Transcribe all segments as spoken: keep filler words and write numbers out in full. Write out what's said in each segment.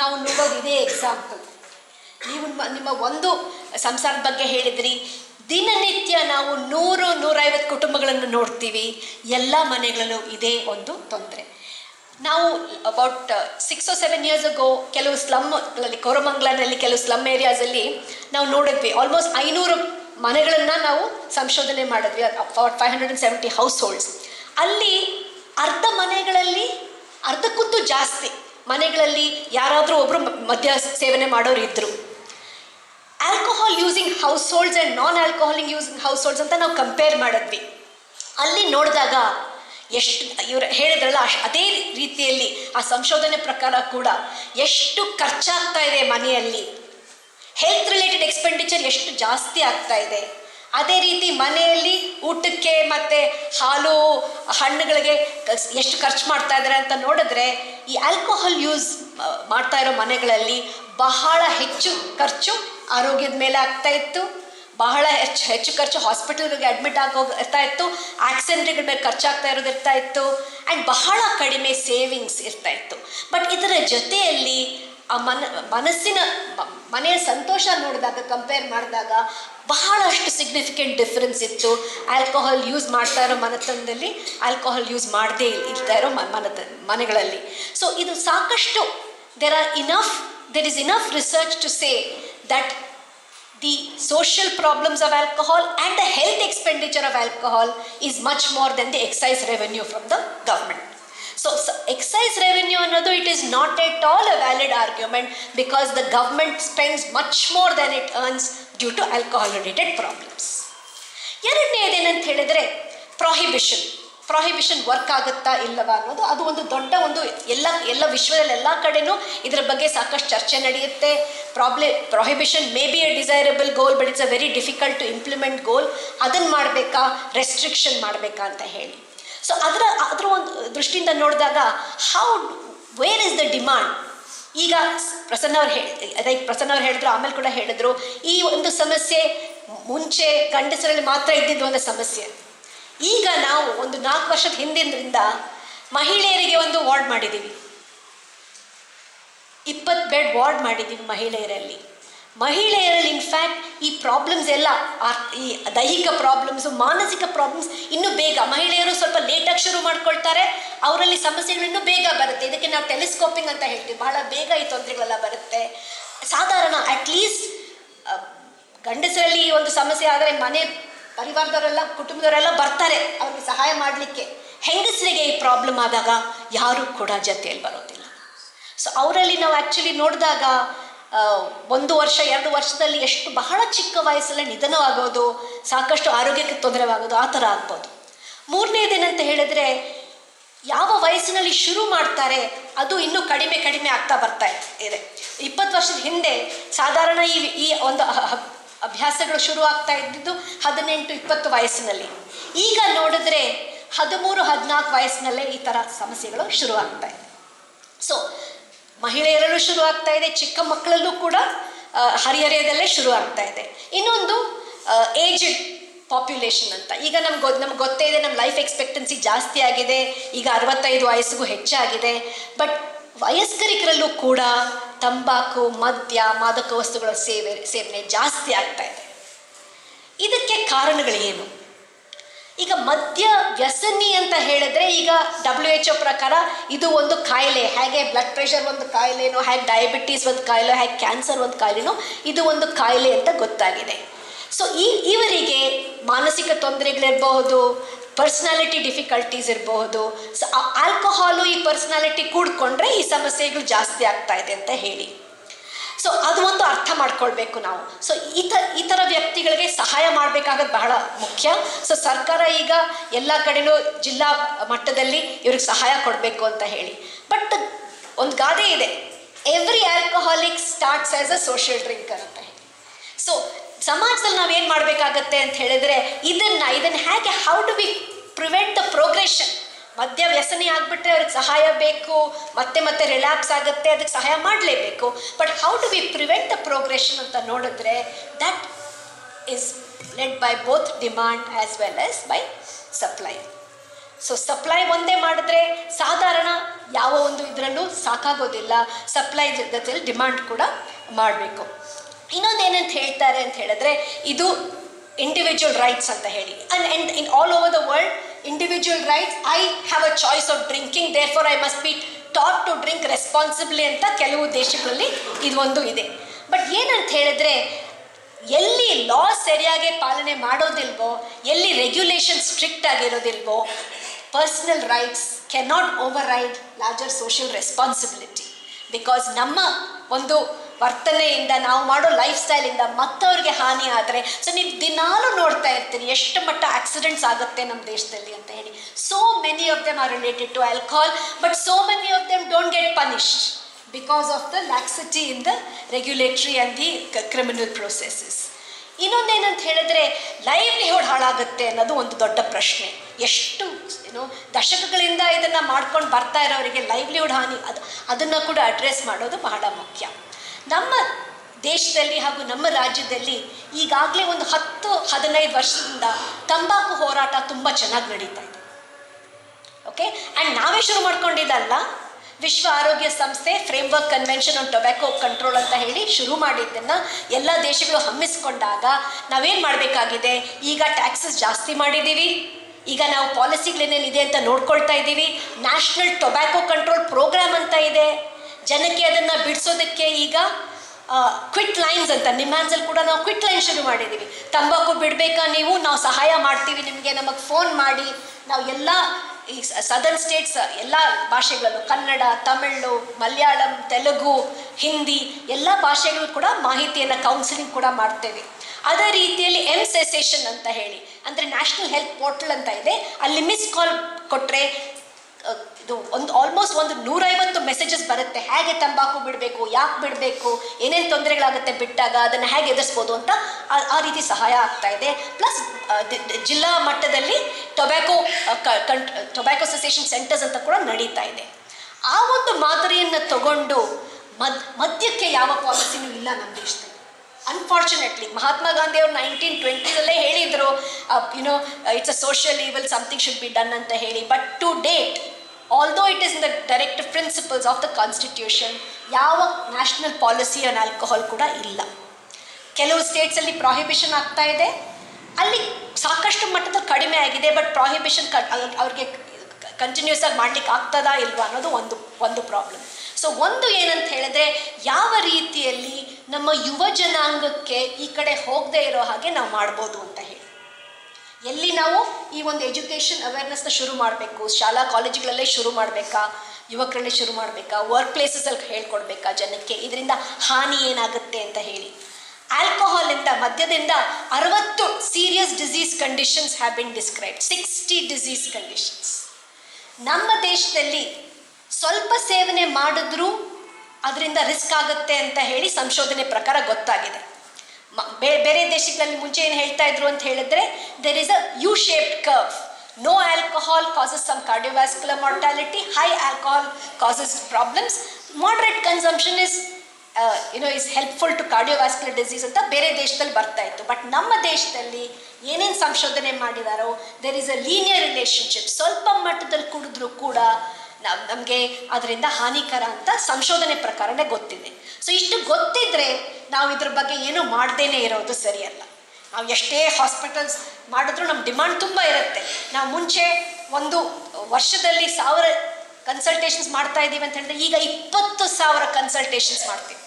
ನಾವು ನೋಡೋದು ಇದೇ ಎಕ್ಸಾಂಪಲ್. ನೀವು ನಿಮ್ಮ ಒಂದು ಸಂಸಾರದ ಬಗ್ಗೆ ಹೇಳಿದ್ರಿ, ದಿನನಿತ್ಯ ನಾವು ನೂರು ನೂರೈವತ್ತು ಕುಟುಂಬಗಳನ್ನು ನೋಡ್ತೀವಿ. ಎಲ್ಲ ಮನೆಗಳಲ್ಲೂ ಇದೇ ಒಂದು ತೊಂದರೆ. ನಾವು about six or seven years ago ಕೆಲವು ಸ್ಲಮ್ಗಳಲ್ಲಿ, ಕೋರಮಂಗಲದಲ್ಲಿ ಕೆಲವು ಸ್ಲಮ್ ಏರಿಯಾಸಲ್ಲಿ ನಾವು ನೋಡಿದ್ವಿ. ಆಲ್ಮೋಸ್ಟ್ ಐನೂರು ಮನೆಗಳನ್ನು ನಾವು ಸಂಶೋಧನೆ ಮಾಡಿದ್ವಿ, about five hundred and seventy households. ಅಲ್ಲಿ ಅರ್ಧ ಮನೆಗಳಲ್ಲಿ, ಅರ್ಧಕ್ಕಂತೂ ಜಾಸ್ತಿ ಮನೆಗಳಲ್ಲಿ ಯಾರಾದರೂ ಒಬ್ಬರು ಮದ್ಯ ಸೇವನೆ ಮಾಡೋರು ಇದ್ದರು. Alcohol using households and non alcoholic using households ಅಂತ ನಾವು ಕಂಪೇರ್ ಮಾಡಿದ್ವಿ. ಅಲ್ಲಿ ನೋಡಿದಾಗ ಎಷ್ಟು ಇವರು ಹೇಳಿದ್ರಲ್ಲ ಅಷ್ಟು ಅದೇ ರೀತಿಯಲ್ಲಿ ಆ ಸಂಶೋಧನೆ ಪ್ರಕಾರ ಕೂಡ ಎಷ್ಟು ಖರ್ಚಾಗ್ತಾ ಇದೆ ಮನೆಯಲ್ಲಿ, ಹೆಲ್ತ್ ರಿಲೇಟೆಡ್ ಎಕ್ಸ್ಪೆಂಡಿಚರ್ ಎಷ್ಟು ಜಾಸ್ತಿ ಆಗ್ತಾ ಇದೆ. ಅದೇ ರೀತಿ ಮನೆಯಲ್ಲಿ ಊಟಕ್ಕೆ ಮತ್ತು ಹಾಲು ಹಣ್ಣುಗಳಿಗೆ ಎಷ್ಟು ಖರ್ಚು ಮಾಡ್ತಾ ಇದ್ದಾರೆ ಅಂತ ನೋಡಿದ್ರೆ, ಈ ಆಲ್ಕೋಹಾಲ್ ಯೂಸ್ ಮಾಡ್ತಾ ಇರೋ ಮನೆಗಳಲ್ಲಿ ಬಹಳ ಹೆಚ್ಚು ಖರ್ಚು ಆರೋಗ್ಯದ ಮೇಲೆ ಆಗ್ತಾ ಇತ್ತು, ಬಹಳ ಹೆಚ್ಚು ಹೆಚ್ಚು ಖರ್ಚು ಹಾಸ್ಪಿಟಲ್ಗಳಿಗೆ ಅಡ್ಮಿಟ್ ಆಗೋಗಿ ಇರ್ತಾ ಇತ್ತು, ಆಕ್ಸಿಡೆಂಟ್ಗಳ ಮೇಲೆ ಖರ್ಚಾಗ್ತಾ ಇರೋದು ಇರ್ತಾ ಇತ್ತು, ಆ್ಯಂಡ್ ಬಹಳ ಕಡಿಮೆ ಸೇವಿಂಗ್ಸ್ ಇರ್ತಾ ಇತ್ತು. ಬಟ್ ಇದರ ಜೊತೆಯಲ್ಲಿ ಆ ಮನ ಮನಸ್ಸಿನ ಮನೆಯ ಸಂತೋಷ ನೋಡಿದಾಗ, ಕಂಪೇರ್ ಮಾಡಿದಾಗ ಬಹಳಷ್ಟು ಸಿಗ್ನಿಫಿಕೆಂಟ್ ಡಿಫ್ರೆನ್ಸ್ ಇತ್ತು ಆಲ್ಕೋಹಾಲ್ ಯೂಸ್ ಮಾಡ್ತಾ ಇರೋ ಮನೆತನದಲ್ಲಿ, ಆಲ್ಕೋಹಾಲ್ ಯೂಸ್ ಮಾಡದೇ ಇರ್ತಾ ಇರೋ ಮನೆತ ಮನೆಗಳಲ್ಲಿ. ಸೊ ಇದು ಸಾಕಷ್ಟು there are enough there is enough research to say that the social problems of alcohol and the health expenditure of alcohol is much more than the excise revenue from the government. So, so excise revenue another, it is not at all a valid argument because the government spends much more than it earns due to alcohol related problems. ಎರಡನೇದೇನಂತ ಹೇಳಿದ್ರೆ prohibition. Prohibition work ಆಗುತ್ತಾ ಇಲ್ಲವಾ ಅನ್ನೋದು ಅದು ಒಂದು ದೊಡ್ಡ ಒಂದು ಎಲ್ಲ ಎಲ್ಲ ವಿಶ್ವದಲ್ಲಿ ಎಲ್ಲ ಕಡೆನೂ ಇದರ ಬಗ್ಗೆ ಸಾಕಷ್ಟು ಚರ್ಚೆ ನಡೆಯುತ್ತೆ. Problem prohibition may be a desirable goal, but it's a very difficult to implement goal. ಅದನ್ನು ಮಾಡಬೇಕಾ, ರೆಸ್ಟ್ರಿಕ್ಷನ್ ಮಾಡಬೇಕಾ ಅಂತ ಹೇಳಿ. ಸೊ ಅದರ ಅದರ ಒಂದು ದೃಷ್ಟಿಯಿಂದ ನೋಡಿದಾಗ how where is the demand. ಈಗ ಪ್ರಸನ್ನ ಅವ್ರು ಹೇಳಿ ಅದೇ ಪ್ರಸನ್ನ ಅವ್ರು ಹೇಳಿದ್ರು, ಆಮೇಲೆ ಕೂಡ ಹೇಳಿದ್ರು, ಈ ಒಂದು ಸಮಸ್ಯೆ ಮುಂಚೆ ಗಂಡಸರಲ್ಲಿ ಮಾತ್ರ ಇದ್ದಿದ್ದು ಒಂದು ಸಮಸ್ಯೆ. ಈಗ ನಾವು ಒಂದು ನಾಲ್ಕು ವರ್ಷದ ಹಿಂದಿನಿಂದ ಮಹಿಳೆಯರಿಗೆ ಒಂದು ವಾರ್ಡ್ ಮಾಡಿದ್ದೀವಿ, ಇಪ್ಪತ್ತು ಬೆಡ್ ವಾರ್ಡ್ ಮಾಡಿದ್ದೀವಿ ಮಹಿಳೆಯರಲ್ಲಿ. ಮಹಿಳೆಯರಲ್ಲಿ ಇನ್ಫ್ಯಾಕ್ಟ್ ಈ ಪ್ರಾಬ್ಲಮ್ಸ್ ಎಲ್ಲ, ಈ ದೈಹಿಕ ಪ್ರಾಬ್ಲಮ್ಸು, ಮಾನಸಿಕ ಪ್ರಾಬ್ಲಮ್ಸ್ ಇನ್ನೂ ಬೇಗ, ಮಹಿಳೆಯರು ಸ್ವಲ್ಪ ಲೇಟಾಗಿ ಶುರು ಮಾಡ್ಕೊಳ್ತಾರೆ, ಅವರಲ್ಲಿ ಸಮಸ್ಯೆಗಳು ಇನ್ನೂ ಬೇಗ ಬರುತ್ತೆ. ಇದಕ್ಕೆ ನಾವು ಟೆಲಿಸ್ಕೋಪಿಂಗ್ ಅಂತ ಹೇಳ್ತೀವಿ. ಬಹಳ ಬೇಗ ಈ ತೊಂದರೆಗಳೆಲ್ಲ ಬರುತ್ತೆ. ಸಾಧಾರಣ ಅಟ್ಲೀಸ್ಟ್ ಗಂಡಸರಲ್ಲಿ ಈ ಒಂದು ಸಮಸ್ಯೆ ಆದರೆ ಮನೆ ಪರಿವಾರದವರೆಲ್ಲ, ಕುಟುಂಬದವರೆಲ್ಲ ಬರ್ತಾರೆ ಅವ್ರಿಗೆ ಸಹಾಯ ಮಾಡಲಿಕ್ಕೆ. ಹೆಂಗಸರಿಗೆ ಈ ಪ್ರಾಬ್ಲಮ್ ಆದಾಗ ಯಾರೂ ಕೂಡ ಜೊತೆಯಲ್ಲಿ ಬರೋದಿಲ್ಲ. ಸೊ ಅವರಲ್ಲಿ ನಾವು ಆ್ಯಕ್ಚುಲಿ ನೋಡಿದಾಗ ಒಂದು ವರ್ಷ ಎರಡು ವರ್ಷದಲ್ಲಿ ಎಷ್ಟು ಬಹಳ ಚಿಕ್ಕ ವಯಸ್ಸಲ್ಲೇ ನಿಧನವಾಗೋದು, ಸಾಕಷ್ಟು ಆರೋಗ್ಯಕ್ಕೆ ತೊಂದರೆವಾಗೋದು, ಆ ಥರ ಆಗ್ಬೋದು. ಮೂರನೇದೇನಂತ ಹೇಳಿದ್ರೆ, ಯಾವ ವಯಸ್ಸಿನಲ್ಲಿ ಶುರು ಮಾಡ್ತಾರೆ ಅದು ಇನ್ನೂ ಕಡಿಮೆ ಕಡಿಮೆ ಆಗ್ತಾ ಬರ್ತಾ ಇದೆ. ಇಪ್ಪತ್ತು ವರ್ಷದ ಹಿಂದೆ ಸಾಧಾರಣ ಈ ಈ ಒಂದು ಅಭ್ಯಾಸಗಳು ಶುರು ಆಗ್ತಾ ಇದ್ದಿದ್ದು ಹದಿನೆಂಟು ಇಪ್ಪತ್ತು ವಯಸ್ಸಿನಲ್ಲಿ. ಈಗ ನೋಡಿದ್ರೆ ಹದಿಮೂರು ಹದಿನಾಲ್ಕು ವಯಸ್ಸಿನಲ್ಲೇ ಈ ಥರ ಸಮಸ್ಯೆಗಳು ಶುರು ಆಗ್ತಾ ಇದೆ. ಸೊ ಮಹಿಳೆಯರಲ್ಲೂ ಶುರು ಆಗ್ತಾ ಇದೆ, ಚಿಕ್ಕ ಮಕ್ಕಳಲ್ಲೂ ಕೂಡ ಹರಿಹರೆಯದಲ್ಲೇ ಶುರು ಆಗ್ತಾ ಇದೆ. ಇನ್ನೊಂದು ಏಜ್ಡ್ ಪಾಪ್ಯುಲೇಷನ್ ಅಂತ. ಈಗ ನಮ್ಗೆ ಗೊ ನಮ್ಗೆ ಗೊತ್ತೇ ಇದೆ, ನಮ್ಮ ಲೈಫ್ ಎಕ್ಸ್ಪೆಕ್ಟೆನ್ಸಿ ಜಾಸ್ತಿ ಆಗಿದೆ, ಈಗ ಅರವತ್ತೈದು ವಯಸ್ಸಿಗೂ ಹೆಚ್ಚಾಗಿದೆ. ಬಟ್ ವಯಸ್ಕರಿಗರಲ್ಲೂ ಕೂಡ ತಂಬಾಕು, ಮದ್ಯ, ಮಾದಕ ವಸ್ತುಗಳ ಸೇವೆ ಸೇವನೆ ಜಾಸ್ತಿ ಆಗ್ತಾ ಇದೆ. ಇದಕ್ಕೆ ಕಾರಣಗಳೇನು? ಈಗ ಮದ್ಯ ವ್ಯಸನಿ ಅಂತ ಹೇಳಿದ್ರೆ, ಈಗ ಡಬ್ಲ್ಯೂ ಎಚ್ ಒ ಪ್ರಕಾರ ಇದು ಒಂದು ಕಾಯಿಲೆ. ಹೇಗೆ ಬ್ಲಡ್ ಪ್ರೆಷರ್ ಒಂದು ಕಾಯಿಲೆನೋ, ಹೇಗೆ ಡಯಾಬಿಟೀಸ್ ಒಂದು ಕಾಯಿಲೆ, ಹೇಗೆ ಕ್ಯಾನ್ಸರ್ ಒಂದು ಕಾಯಿಲೆನೋ, ಇದು ಒಂದು ಕಾಯಿಲೆ ಅಂತ ಗೊತ್ತಾಗಿದೆ. ಸೊ ಈ ಇವರಿಗೆ ಮಾನಸಿಕ ತೊಂದರೆಗಳಿರಬಹುದು, ಪರ್ಸ್ನಾಲಿಟಿ ಡಿಫಿಕಲ್ಟೀಸ್ ಇರಬಹುದು. ಸೊ ಆಲ್ಕೋಹಾಲು ಈ ಪರ್ಸ್ನಾಲಿಟಿ ಕೂಡ್ಕೊಂಡ್ರೆ ಈ ಸಮಸ್ಯೆಗಳು ಜಾಸ್ತಿ ಆಗ್ತಾ ಇದೆ ಅಂತ ಹೇಳಿ. ಸೊ ಅದು ಒಂದು ಅರ್ಥ ಮಾಡ್ಕೊಳ್ಬೇಕು ನಾವು. ಸೊ ಈ ಥ ಈ ಥರ ವ್ಯಕ್ತಿಗಳಿಗೆ ಸಹಾಯ ಮಾಡಬೇಕಾಗೋದು ಬಹಳ ಮುಖ್ಯ. ಸೊ ಸರ್ಕಾರ ಈಗ ಎಲ್ಲ ಕಡೆನೂ ಜಿಲ್ಲಾ ಮಟ್ಟದಲ್ಲಿ ಇವ್ರಿಗೆ ಸಹಾಯ ಕೊಡಬೇಕು ಅಂತ ಹೇಳಿ. ಬಟ್ ಒಂದು ಗಾದೆ ಇದೆ, every alcoholic starts as a social drinker ಅಂತ ಹೇಳಿ. ಸೊ ಸಮಾಜದಲ್ಲಿ ನಾವೇನು ಮಾಡಬೇಕಾಗತ್ತೆ ಅಂತ ಹೇಳಿದ್ರೆ, ಇದನ್ನು ಇದನ್ನು ಹೇಗೆ how do we prevent the progression. ಮದ್ಯ ವ್ಯಸನಿ ಆಗಿಬಿಟ್ರೆ ಅವ್ರಿಗೆ ಸಹಾಯ ಬೇಕು, ಮತ್ತೆ ಮತ್ತೆ ರಿಲ್ಯಾಕ್ಸ್ ಆಗುತ್ತೆ, ಅದಕ್ಕೆ ಸಹಾಯ ಮಾಡಲೇಬೇಕು. But how do we prevent the progression ಅಂತ ನೋಡಿದ್ರೆ, that is led by both demand as well as by supply. So supply ಒಂದೇ ಮಾಡಿದ್ರೆ ಸಾಧಾರಣ ಯಾವ ಒಂದು ಇದರಲ್ಲೂ ಸಾಕಾಗೋದಿಲ್ಲ, ಸಪ್ಲೈ ಜೊತೆಲಿ ಡಿಮಾಂಡ್ ಕೂಡ ಮಾಡಬೇಕು. ಇನ್ನೊಂದೇನಂತ ಹೇಳ್ತಾರೆ ಅಂತ ಹೇಳಿದ್ರೆ ಇದು ಇಂಡಿವಿಜುವಲ್ ರೈಟ್ಸ್ ಅಂತ ಹೇಳಿ. And and in all over the world individual rights, I have a choice of drinking, therefore I must be taught to drink responsibly ಅಂತ ಕೆಲವು ದೇಶಗಳಲ್ಲಿ ಇದೊಂದು ಇದೆ. ಬಟ್ ಏನಂತ ಹೇಳಿದ್ರೆ ಎಲ್ಲಿ ಲಾ ಸರಿಯಾಗಿ ಪಾಲನೆ ಮಾಡೋದಿಲ್ವೋ, ಎಲ್ಲಿ ರೆಗ್ಯುಲೇಷನ್ ಸ್ಟ್ರಿಕ್ಟ್ ಆಗಿರೋದಿಲ್ವೋ, personal rights cannot override larger social responsibility. Because ನಮ್ಮ ಒಂದು ವರ್ತನೆಯಿಂದ, ನಾವು ಮಾಡೋ ಲೈಫ್ ಸ್ಟೈಲಿಂದ ಮತ್ತವ್ರಿಗೆ ಹಾನಿ ಆದರೆ, ಸೊ ನೀವು ದಿನಾಲೂ ನೋಡ್ತಾ ಇರ್ತೀರಿ ಎಷ್ಟು ಮಟ್ಟ ಆಕ್ಸಿಡೆಂಟ್ಸ್ ಆಗುತ್ತೆ ನಮ್ಮ ದೇಶದಲ್ಲಿ ಅಂತ ಹೇಳಿ. So many of them are related to alcohol, but so many of them don't get punished because of the laxity in the regulatory and the criminal processes. ಇನ್ನೊಂದೇನಂತ ಹೇಳಿದ್ರೆ ಲೈವ್ಲಿಹುಡ್ ಹಾಳಾಗುತ್ತೆ ಅನ್ನೋದು ಒಂದು ದೊಡ್ಡ ಪ್ರಶ್ನೆ. ಎಷ್ಟು ಏನು ದಶಕಗಳಿಂದ ಇದನ್ನು ಮಾಡ್ಕೊಂಡು ಬರ್ತಾ ಇರೋರಿಗೆ ಲೈವ್ಲಿಹುಡ್ ಹಾನಿ, ಅದು ಅದನ್ನು ಕೂಡ ಅಡ್ರೆಸ್ ಮಾಡೋದು ಬಹಳ ಮುಖ್ಯ. ನಮ್ಮ ದೇಶದಲ್ಲಿ ಹಾಗೂ ನಮ್ಮ ರಾಜ್ಯದಲ್ಲಿ ಈಗಾಗಲೇ ಒಂದು ಹತ್ತು ಹದಿನೈದು ವರ್ಷದಿಂದ ತಂಬಾಕು ಹೋರಾಟ ತುಂಬ ಚೆನ್ನಾಗಿ ನಡೀತಾ ಇದೆ. ಓಕೆ, ಆ್ಯಂಡ್ ನಾವೇ ಶುರು ಮಾಡ್ಕೊಂಡಿದ್ದಲ್ಲ, ವಿಶ್ವ ಆರೋಗ್ಯ ಸಂಸ್ಥೆ framework convention on tobacco control ಅಂತ ಹೇಳಿ ಶುರು ಮಾಡಿದ್ದನ್ನು ಎಲ್ಲ ದೇಶಗಳು ಹಮ್ಮಿಸ್ಕೊಂಡಾಗ ನಾವೇನು ಮಾಡಬೇಕಾಗಿದೆ, ಈಗ ಟ್ಯಾಕ್ಸಸ್ ಜಾಸ್ತಿ ಮಾಡಿದ್ದೀವಿ, ಈಗ ನಾವು ಪಾಲಿಸಿಗಳೇನೇನಿದೆ ಅಂತ ನೋಡ್ಕೊಳ್ತಾ ಇದ್ದೀವಿ. ನ್ಯಾಷನಲ್ ಟೊಬ್ಯಾಕೋ ಕಂಟ್ರೋಲ್ ಪ್ರೋಗ್ರಾಮ್ ಅಂತ ಇದೆ, ಜನಕ್ಕೆ ಅದನ್ನು ಬಿಡಿಸೋದಕ್ಕೆ ಈಗ ಕ್ವಿಟ್ ಲೈನ್ಸ್ ಅಂತ ನಿಮ್ಹಾನ್ಸಲ್ಲಿ ಕೂಡ ನಾವು ಕ್ವಿಟ್ ಲೈನ್ ಶುರು ಮಾಡಿದ್ದೀವಿ. ತಂಬಾಕು ಬಿಡಬೇಕಾ ನೀವು, ನಾವು ಸಹಾಯ ಮಾಡ್ತೀವಿ ನಿಮಗೆ, ನಮಗೆ ಫೋನ್ ಮಾಡಿ. ನಾವು ಎಲ್ಲ ಈ ಸದರ್ನ್ ಸ್ಟೇಟ್ಸ್ ಎಲ್ಲ ಭಾಷೆಗಳಲ್ಲೂ, ಕನ್ನಡ, ತಮಿಳು, ಮಲಯಾಳಂ, ತೆಲುಗು, ಹಿಂದಿ ಎಲ್ಲ ಭಾಷೆಗಳು ಕೂಡ ಮಾಹಿತಿಯನ್ನು ಕೌನ್ಸಿಲಿಂಗ್ ಕೂಡ ಮಾಡ್ತೇವೆ. ಅದೇ ರೀತಿಯಲ್ಲಿ ಎಮ್ ಸೆಸೇಷನ್ ಅಂತ ಹೇಳಿ, ಅಂದರೆ ನ್ಯಾಷನಲ್ ಹೆಲ್ತ್ ಪೋರ್ಟಲ್ ಅಂತ ಇದೆ, ಅಲ್ಲಿ ಮಿಸ್ ಕಾಲ್ ಕೊಟ್ಟರೆ ಇದು ಒಂದು ಆಲ್ಮೋಸ್ಟ್ ಒಂದು ನೂರೈವತ್ತು ಮೆಸೇಜಸ್ ಬರುತ್ತೆ, ಹೇಗೆ ತಂಬಾಕು ಬಿಡಬೇಕು, ಯಾಕೆ ಬಿಡಬೇಕು, ಏನೇನು ತೊಂದರೆಗಳಾಗುತ್ತೆ ಬಿಟ್ಟಾಗ, ಅದನ್ನು ಹೇಗೆ ಎದುರಿಸ್ಬೋದು ಅಂತ ಆ ರೀತಿ ಸಹಾಯ ಆಗ್ತಾ ಇದೆ. ಪ್ಲಸ್ ಜಿಲ್ಲಾ ಮಟ್ಟದಲ್ಲಿ ಟೊಬ್ಯಾಕೋ ಕಂ ಟೊಬ್ಯಾಕೋ ಸೆಸೇಷನ್ ಸೆಂಟರ್ಸ್ ಅಂತ ಕೂಡ ನಡೀತಾ ಇದೆ. ಆ ಒಂದು ಮಾದರಿಯನ್ನು ತಗೊಂಡು ಮದ್ ಮದ್ಯಕ್ಕೆ ಯಾವ ಪಾಲಿಸಿನೂ ಇಲ್ಲ ನಮ್ಮ ದೇಶದಲ್ಲಿ. ಅನ್ಫಾರ್ಚುನೇಟ್ಲಿ ಮಹಾತ್ಮ ಗಾಂಧಿ ಅವರು ನೈನ್ಟೀನ್ ಟ್ವೆಂಟಿಸಲ್ಲೇ ಹೇಳಿದರು, you know it's a social evil, something should be done ಅಂತ ಹೇಳಿ. But to date, although it is in the directive principles of the constitution, ಯಾವ ನ್ಯಾಷನಲ್ ಪಾಲಿಸಿ ಆನ್ ಆಲ್ಕೋಹಾಲ್ ಕೂಡ ಇಲ್ಲ. ಕೆಲವು ಸ್ಟೇಟ್ಸಲ್ಲಿ ಪ್ರಾಹಿಬಿಷನ್ ಆಗ್ತಾ ಇದೆ, ಅಲ್ಲಿ ಸಾಕಷ್ಟು ಮಟ್ಟದಲ್ಲಿ ಕಡಿಮೆ ಆಗಿದೆ. ಬಟ್ ಪ್ರಾಹಿಬಿಷನ್ ಕ ಅವ್ರಿಗೆ ಕಂಟಿನ್ಯೂಸ್ ಆಗಿ ಮಾಡ್ಲಿಕ್ಕೆ ಆಗ್ತದಾ ಇಲ್ವಾ ಅನ್ನೋದು ಒಂದು ಒಂದು ಪ್ರಾಬ್ಲಮ್. ಸೊ ಒಂದು ಏನಂತ ಹೇಳಿದ್ರೆ, ಯಾವ ರೀತಿಯಲ್ಲಿ ನಮ್ಮ ಯುವ ಜನಾಂಗಕ್ಕೆ ಈ ಕಡೆ ಹೋಗದೆ ಇರೋ ಹಾಗೆ ನಾವು ಮಾಡ್ಬೋದು ಅಂತ ಹೇಳಿ, ಎಲ್ಲಿ ನಾವು ಈ ಒಂದು ಎಜುಕೇಷನ್ ಅವೇರ್ನೆಸ್ನ ಶುರು ಮಾಡಬೇಕು, ಶಾಲಾ ಕಾಲೇಜುಗಳಲ್ಲೇ ಶುರು ಮಾಡಬೇಕಾ, ಯುವಕರಲ್ಲೇ ಶುರು ಮಾಡಬೇಕಾ, ವರ್ಕ್ ಪ್ಲೇಸಸಲ್ಲಿ ಹೇಳ್ಕೊಡ್ಬೇಕಾ ಜನಕ್ಕೆ ಇದರಿಂದ ಹಾನಿ ಏನಾಗುತ್ತೆ ಅಂತ ಹೇಳಿ. ಆಲ್ಕೋಹಾಲಿಂದ, ಮದ್ಯದಿಂದ ಅರವತ್ತು serious disease conditions have been described, sixty disease conditions. ನಮ್ಮ ದೇಶದಲ್ಲಿ ಸ್ವಲ್ಪ ಸೇವನೆ ಮಾಡಿದ್ರೂ ಅದರಿಂದ ರಿಸ್ಕ್ ಆಗುತ್ತೆ ಅಂತ ಹೇಳಿ ಸಂಶೋಧನೆ ಪ್ರಕಾರ ಗೊತ್ತಾಗಿದೆ. ಬೇರೆ ದೇಶಗಳಲ್ಲಿ ಮುಂಚೆ ಏನು ಹೇಳ್ತಾ ಇದ್ರು ಅಂತ ಹೇಳಿದ್ರೆ, there is a U shaped curve. No alcohol causes some cardiovascular mortality, high alcohol causes problems, moderate consumption is you know is helpful to cardiovascular disease ಅಂತ ಬೇರೆ ದೇಶದಲ್ಲಿ ಬರ್ತಾ ಇತ್ತು. ಬಟ್ ನಮ್ಮ ದೇಶದಲ್ಲಿ ಏನೇನು ಸಂಶೋಧನೆ ಮಾಡಿದಾರೋ, there is a linear relationship. ಸ್ವಲ್ಪ ಮಟ್ಟದಲ್ಲಿ ಕುಡಿದ್ರೂ ಕೂಡ ನಾವು ನಮಗೆ ಅದರಿಂದ ಹಾನಿಕರ ಅಂತ ಸಂಶೋಧನೆ ಪ್ರಕಾರನೇ ಗೊತ್ತಿದೆ. ಸೊ ಇಷ್ಟು ಗೊತ್ತಿದ್ರೆ ನಾವು ಇದ್ರ ಬಗ್ಗೆ ಏನೂ ಮಾಡ್ದೇನೆ ಇರೋದು ಸರಿಯಲ್ಲ. ನಾವು ಎಷ್ಟೇ ಹಾಸ್ಪಿಟಲ್ಸ್ ಮಾಡಿದ್ರೂ ನಮ್ಮ ಡಿಮಾಂಡ್ ತುಂಬ ಇರುತ್ತೆ. ನಾವು ಮುಂಚೆ ಒಂದು ವರ್ಷದಲ್ಲಿ ಸಾವಿರ ಕನ್ಸಲ್ಟೇಷನ್ಸ್ ಮಾಡ್ತಾ ಇದ್ದೀವಿ ಅಂತ ಹೇಳಿದ್ರೆ ಈಗ ಇಪ್ಪತ್ತು ಸಾವಿರ ಕನ್ಸಲ್ಟೇಷನ್ಸ್ ಮಾಡ್ತೀವಿ.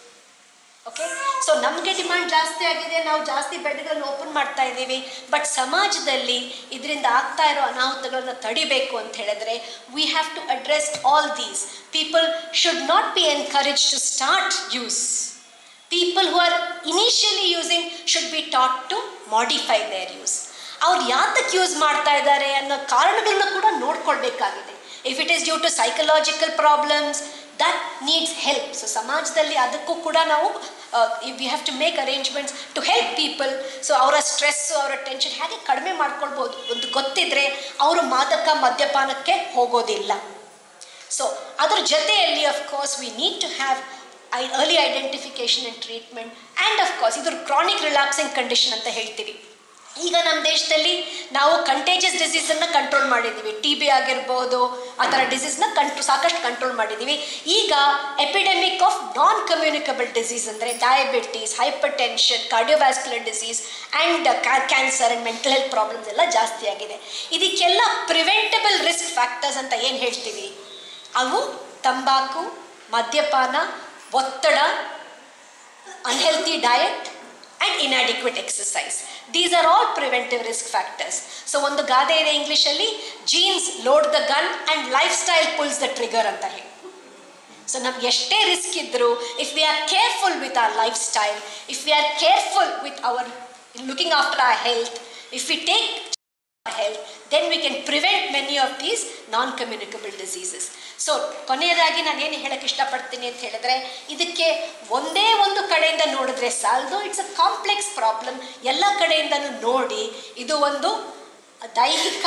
ಓಕೆ, ಸೊ ನಮಗೆ ಡಿಮಾಂಡ್ ಜಾಸ್ತಿ ಆಗಿದೆ, ನಾವು ಜಾಸ್ತಿ ಬೆಡ್ಗಳನ್ನು ಓಪನ್ ಮಾಡ್ತಾ ಇದ್ದೀವಿ. ಬಟ್ ಸಮಾಜದಲ್ಲಿ ಇದರಿಂದ ಆಗ್ತಾ ಇರೋ ಅನಾಹುತಗಳನ್ನು ತಡಿಬೇಕು ಅಂತ ಹೇಳಿದ್ರೆ we have to address all these. People should not be encourage to start use. People who are initially using should be taught to modify their use. ಅವ್ರು ಯಾತಕ್ಕೆ ಯೂಸ್ ಮಾಡ್ತಾ ಇದ್ದಾರೆ ಅನ್ನೋ ಕಾರಣಗಳನ್ನ ಕೂಡ ನೋಡ್ಕೊಳ್ಬೇಕಾಗಿದೆ. If it is due to psychological problems, that needs help. So ಸಮಾಜದಲ್ಲಿ ಅದಕ್ಕೂ ಕೂಡ ನಾವು we have to make arrangements to help people. So ಅವರ ಸ್ಟ್ರೆಸ್ಸು, ಅವರ ಟೆನ್ಷನ್ ಹೇಗೆ ಕಡಿಮೆ ಮಾಡ್ಕೊಳ್ಬೋದು ಒಂದು ಗೊತ್ತಿದ್ರೆ ಅವರು ಮಾದಕ ಮದ್ಯಪಾನಕ್ಕೆ ಹೋಗೋದಿಲ್ಲ. ಸೊ ಅದ್ರ ಜೊತೆಯಲ್ಲಿ of course we need to have I early identification and treatment. And of course ಇದ್ರ ಕ್ರಾನಿಕ್ ರಿಲ್ಯಾಪ್ಸಿಂಗ್ ಕಂಡೀಷನ್ ಅಂತ ಹೇಳ್ತೀವಿ. ಈಗ ನಮ್ಮ ದೇಶದಲ್ಲಿ ನಾವು ಕಂಟೇಜಿಯಸ್ ಡಿಸೀಸನ್ನು ಕಂಟ್ರೋಲ್ ಮಾಡಿದ್ದೀವಿ. ಟಿ ಬಿ ಆಗಿರ್ಬೋದು, ಆ ಥರ ಡಿಸೀಸ್ನ ಕಂಟ್ರೋ ಸಾಕಷ್ಟು ಕಂಟ್ರೋಲ್ ಮಾಡಿದ್ದೀವಿ. ಈಗ epidemic of non communicable disease ಅಂದರೆ diabetes, hypertension, cardiovascular disease and cancer and mental health problems ಎಲ್ಲ ಜಾಸ್ತಿ ಆಗಿದೆ. ಇದಕ್ಕೆಲ್ಲ ಪ್ರಿವೆಂಟಬಲ್ ರಿಸ್ಕ್ ಫ್ಯಾಕ್ಟರ್ಸ್ ಅಂತ ಏನು ಹೇಳ್ತೀವಿ, ಅವು ತಂಬಾಕು, ಮದ್ಯಪಾನ, ಒತ್ತಡ, unhealthy diet and inadequate exercise. These are all preventive risk factors. So ಒಂದು ಗಾದೆ ಇದೆ ಇಂಗ್ಲೀಷಲ್ಲಿ, genes load the gun and lifestyle pulls the trigger ಅಂತ ಹೇಳಿ. ಸೊ ನಮ್ಗೆ ಎಷ್ಟೇ ರಿಸ್ಕ್ ಇದ್ದರೂ, if we are careful with our lifestyle, if we are careful with our looking after our health, if we take health, then we can prevent many of these non-communicable diseases. So ಕೊನೆಯದಾಗಿ ನಾನು ಏನು ಹೇಳಕ್ಕೆ ಇಷ್ಟಪಡ್ತೀನಿ ಅಂತ ಹೇಳಿದ್ರೆ, ಇದಕ್ಕೆ ಒಂದೇ ಒಂದು ಕಡೆಯಿಂದ ನೋಡಿದ್ರೆ ಸಾಲದು. It's a complex problem. ಎಲ್ಲ ಕಡೆಯಿಂದನೂ ನೋಡಿ, ಇದು ಒಂದು ದೈಹಿಕ,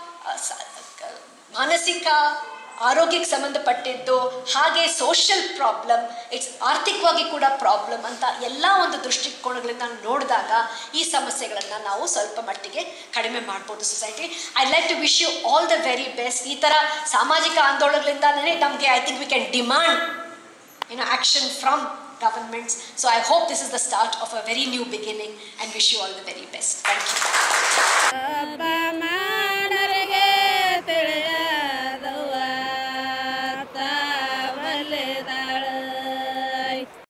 ಮಾನಸಿಕ ಆರೋಗ್ಯಕ್ಕೆ ಸಂಬಂಧಪಟ್ಟಿದ್ದು, ಹಾಗೆ ಸೋಷಿಯಲ್ ಪ್ರಾಬ್ಲಮ್, ಇಟ್ಸ್ ಆರ್ಥಿಕವಾಗಿ ಕೂಡ ಪ್ರಾಬ್ಲಮ್ ಅಂತ ಎಲ್ಲ ಒಂದು ದೃಷ್ಟಿಕೋನಗಳಿಂದ ನೋಡಿದಾಗ ಈ ಸಮಸ್ಯೆಗಳನ್ನು ನಾವು ಸ್ವಲ್ಪ ಮಟ್ಟಿಗೆ ಕಡಿಮೆ ಮಾಡ್ಬೋದು society. I like to wish you all the very best. ಈ ಥರ ಸಾಮಾಜಿಕ ಆಂದೋಲನಗಳಿಂದಲೇ ನಮಗೆ I think we can demand you know action from governments. So I hope this is the start of a very new beginning and wish you all the very best. Thank you.